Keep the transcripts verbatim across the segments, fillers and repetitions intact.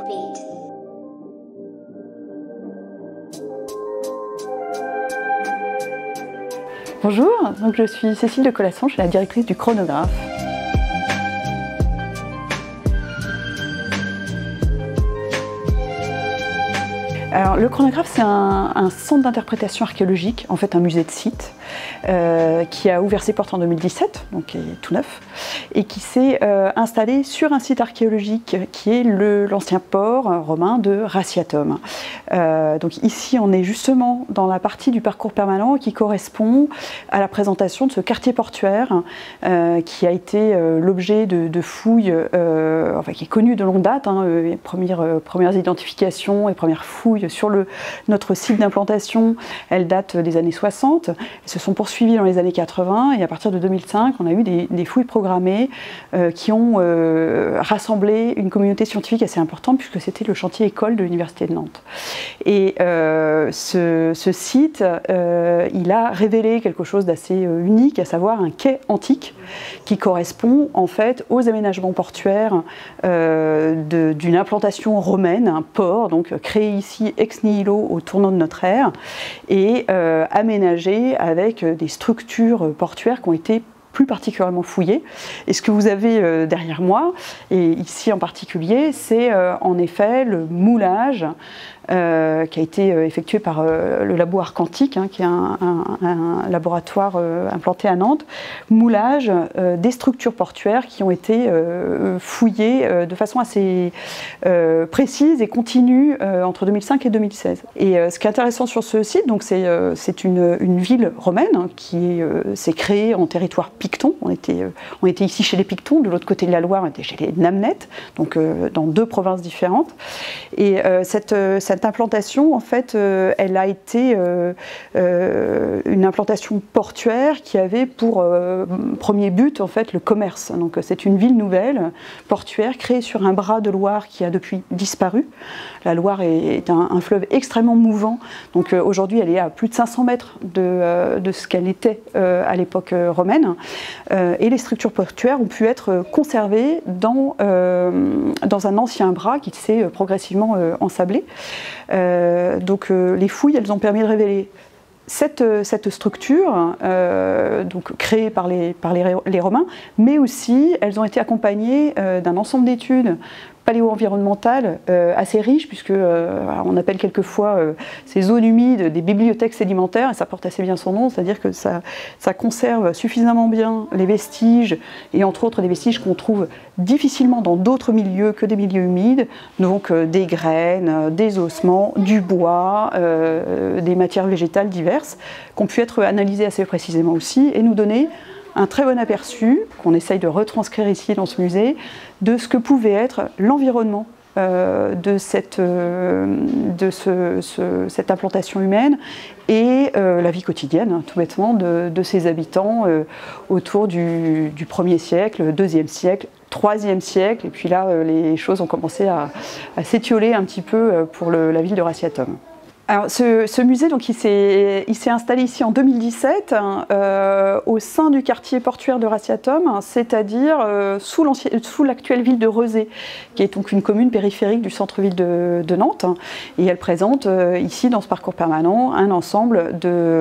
beat. Bonjour, donc je suis Cécile de Colasson, je suis la directrice du Chronographe. Alors, le Chronographe, c'est un, un centre d'interprétation archéologique, en fait un musée de site, euh, qui a ouvert ses portes en deux mille dix-sept, donc qui est tout neuf, et qui s'est euh, installé sur un site archéologique qui est l'ancien port romain de Ratiatum. Euh, donc ici, on est justement dans la partie du parcours permanent qui correspond à la présentation de ce quartier portuaire euh, qui a été euh, l'objet de, de fouilles, euh, enfin qui est connu de longue date, hein, les premières, euh, premières identifications et premières fouilles sur le, notre site d'implantation, elles datent des années soixante, elles se sont poursuivies dans les années quatre-vingts et à partir de deux mille cinq, on a eu des, des fouilles programmées euh, qui ont euh, rassemblé une communauté scientifique assez importante puisque c'était le chantier école de l'Université de Nantes. Et euh, ce, ce site, euh, il a révélé quelque chose d'assez euh, unique, à savoir un quai antique qui correspond en fait aux aménagements portuaires euh, d'une implantation romaine, un port donc créé ici ex nihilo au tournant de notre ère et euh, aménagé avec des structures portuaires qui ont été plus particulièrement fouillées. Et ce que vous avez euh, derrière moi, et ici en particulier, c'est euh, en effet le moulage euh, qui a été euh, effectué par euh, le labo Arcantique, hein, qui est un, un, un laboratoire euh, implanté à Nantes, moulage euh, des structures portuaires qui ont été euh, fouillées euh, de façon assez euh, précise et continue euh, entre deux mille cinq et deux mille seize. Et euh, ce qui est intéressant sur ce site, donc c'est euh, une, une ville romaine hein, qui euh, s'est créée en territoire Picton. On était, euh, on était ici chez les Pictons, de l'autre côté de la Loire, on était chez les Namnettes, donc euh, dans deux provinces différentes. Et euh, cette, euh, cette implantation, en fait, euh, elle a été euh, euh, une implantation portuaire qui avait pour euh, premier but, en fait, le commerce. Donc c'est une ville nouvelle, portuaire, créée sur un bras de Loire qui a depuis disparu. La Loire est, est un, un fleuve extrêmement mouvant, donc euh, aujourd'hui elle est à plus de cinq cents mètres de, euh, de ce qu'elle était euh, à l'époque euh, romaine. Euh, et les structures portuaires ont pu être conservées dans, euh, dans un ancien bras qui s'est progressivement euh, ensablé. Euh, donc euh, les fouilles, elles ont permis de révéler cette, cette structure, euh, donc créée par, les, par les, les Romains, mais aussi elles ont été accompagnées euh, d'un ensemble d'études paléo-environnementales euh, assez riches, puisque euh, on appelle quelquefois euh, ces zones humides des bibliothèques sédimentaires, et ça porte assez bien son nom, c'est-à-dire que ça, ça conserve suffisamment bien les vestiges, et entre autres des vestiges qu'on trouve difficilement dans d'autres milieux que des milieux humides, donc euh, des graines, euh, des ossements, du bois, euh, des matières végétales diverses, qui ont pu être analysées assez précisément aussi, et nous donner un très bon aperçu, qu'on essaye de retranscrire ici dans ce musée, de ce que pouvait être l'environnement euh, de, cette, euh, de ce, ce, cette implantation humaine et euh, la vie quotidienne, hein, tout bêtement, de, de ses habitants euh, autour du, du premier siècle, deuxième siècle, troisième siècle, et puis là, euh, les choses ont commencé à, à s'étioler un petit peu pour le, la ville de Ratiatum. Alors, ce, ce musée, donc, il s'est installé ici en deux mille dix-sept, hein, euh, au sein du quartier portuaire de Ratiatum, hein, c'est-à-dire euh, sous l'actuelle ville de Rezé, qui est donc une commune périphérique du centre-ville de, de Nantes. Hein, et elle présente euh, ici, dans ce parcours permanent, un ensemble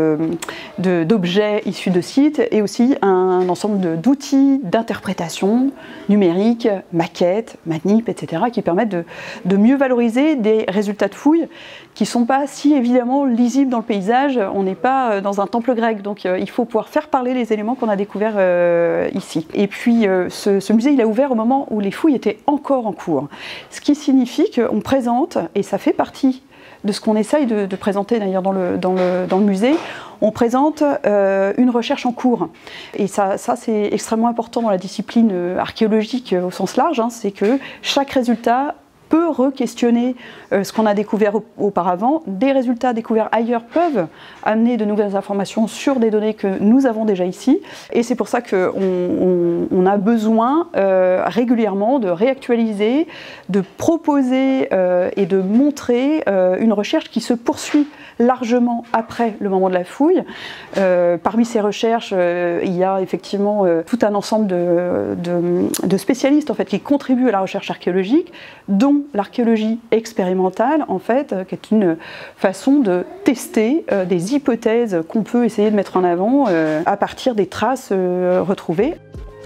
d'objets issus de sites et aussi un ensemble d'outils d'interprétation numérique, maquettes, manip, et cetera, qui permettent de, de mieux valoriser des résultats de fouilles qui ne sont pas si évidemment lisibles dans le paysage. On n'est pas dans un temple grec, donc euh, il faut pouvoir faire parler les éléments qu'on a découverts euh, ici. Et puis euh, ce, ce musée, il a ouvert au moment où les fouilles étaient encore en cours, ce qui signifie qu'on présente, et ça fait partie de ce qu'on essaye de, de présenter d'ailleurs dans le, dans, le, dans le musée, on présente euh, une recherche en cours. Et ça, ça c'est extrêmement important dans la discipline archéologique au sens large, hein, c'est que chaque résultat peut re-questionner euh, ce qu'on a découvert auparavant. Des résultats découverts ailleurs peuvent amener de nouvelles informations sur des données que nous avons déjà ici. Et c'est pour ça qu'on on, on a besoin euh, régulièrement de réactualiser, de proposer euh, et de montrer euh, une recherche qui se poursuit largement après le moment de la fouille. Euh, parmi ces recherches, euh, il y a effectivement euh, tout un ensemble de, de, de spécialistes en fait, qui contribuent à la recherche archéologique, dont l'archéologie expérimentale, en fait, qui est une façon de tester euh, des hypothèses qu'on peut essayer de mettre en avant euh, à partir des traces euh, retrouvées.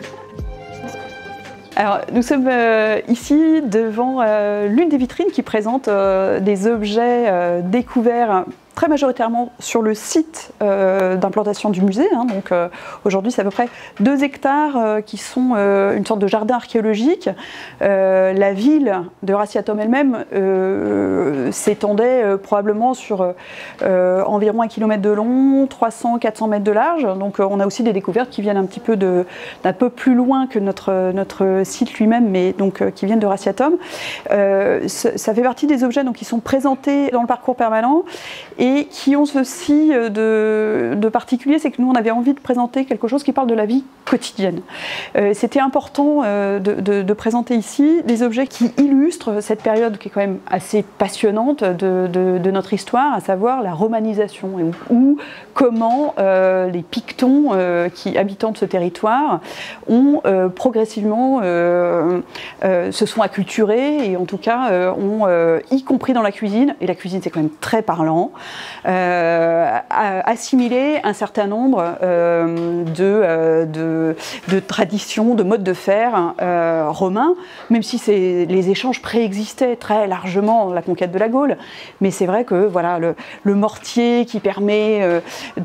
Alors, nous sommes euh, ici devant euh, l'une des vitrines qui présente euh, des objets euh, découverts très majoritairement sur le site euh, d'implantation du musée. Hein. Donc euh, aujourd'hui, c'est à peu près deux hectares euh, qui sont euh, une sorte de jardin archéologique. Euh, la ville de Raciatom elle-même euh, s'étendait euh, probablement sur euh, environ un kilomètre de long, trois cents à quatre cents mètres de large. Donc euh, on a aussi des découvertes qui viennent un petit peu de, d'un peu plus loin que notre, notre site lui-même, mais donc euh, qui viennent de Raciatom. Euh, ça fait partie des objets donc, qui sont présentés dans le parcours permanent et et qui ont ceci de, de particulier, c'est que nous on avait envie de présenter quelque chose qui parle de la vie quotidienne. Euh, C'était important euh, de, de, de présenter ici des objets qui illustrent cette période qui est quand même assez passionnante de, de, de notre histoire, à savoir la romanisation, et où, comment euh, les Pictons euh, qui habitants de ce territoire ont euh, progressivement euh, euh, se sont acculturés et en tout cas euh, ont, euh, y compris dans la cuisine, et la cuisine c'est quand même très parlant, Euh, assimiler un certain nombre euh, de, euh, de, de traditions, de modes de faire euh, romains, même si les échanges préexistaient très largement la conquête de la Gaule. Mais c'est vrai que voilà, le, le mortier qui permet euh,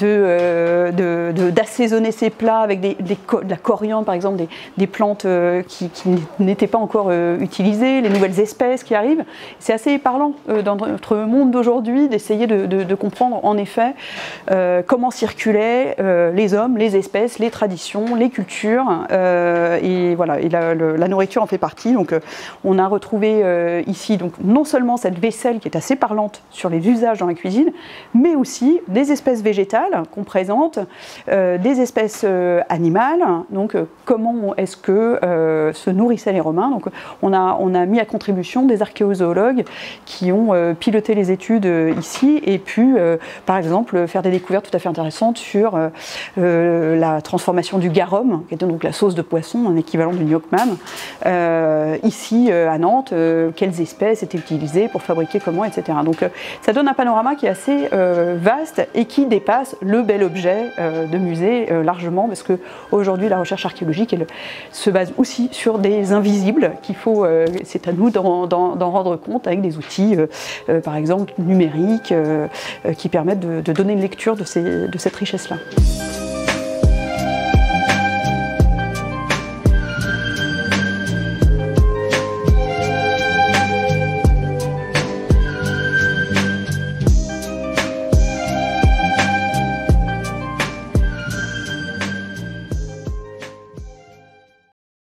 d'assaisonner de, de, de, ses plats avec des, des, de la coriandre, par exemple, des, des plantes euh, qui, qui n'étaient pas encore euh, utilisées, les nouvelles espèces qui arrivent. C'est assez parlant euh, dans notre monde d'aujourd'hui d'essayer de, de, de comprendre en effet euh, comment circulaient euh, les hommes, les espèces, les traditions, les cultures, euh, et voilà, et la, le, la nourriture en fait partie. Donc euh, on a retrouvé euh, ici donc non seulement cette vaisselle qui est assez parlante sur les usages dans la cuisine, mais aussi des espèces végétales qu'on présente, euh, des espèces euh, animales, donc euh, comment est-ce que euh, se nourrissaient les Romains. Donc on a, on a mis à contribution des archéozoologues qui ont euh, piloté les études euh, ici et pu euh, par exemple faire des découvertes tout à fait intéressantes sur euh, euh, la transformation du garum, qui est donc la sauce de poisson, un équivalent du gnocchman, euh, ici euh, à Nantes, euh, quelles espèces étaient utilisées pour fabriquer comment, et cetera. Donc euh, ça donne un panorama qui est assez euh, vaste et qui dépasse le bel objet euh, de musée euh, largement, parce que aujourd'hui la recherche archéologique elle, se base aussi sur des invisibles qu'il faut, euh, c'est à nous d'en rendre compte avec des outils, euh, euh, par exemple numériques, euh, qui permettent de, de donner une lecture de, ces, de cette richesse-là.